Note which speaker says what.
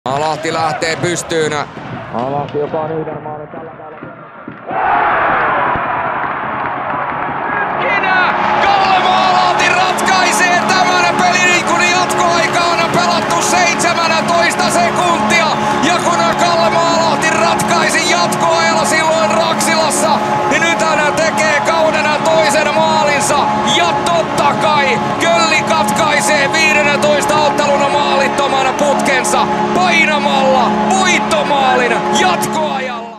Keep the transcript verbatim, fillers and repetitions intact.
Speaker 1: Alahti lähtee pystyyn. Alahti, joka on yhden maalin tällä Kinä! Kallema Alahti ratkaisee tämän pelin, kun jatkoaika on pelattu seitsemäntoista sekuntia. Ja kun Kallema Alahti ratkaisi jatkoajalla silloin Raksilassa, niin nyt hän tekee kauden toisen maalinsa. Ja totta kai Kölli katkaisee viidentoista ottelun maalittoman putkensa painamalla voittomaalin jatkoajalla.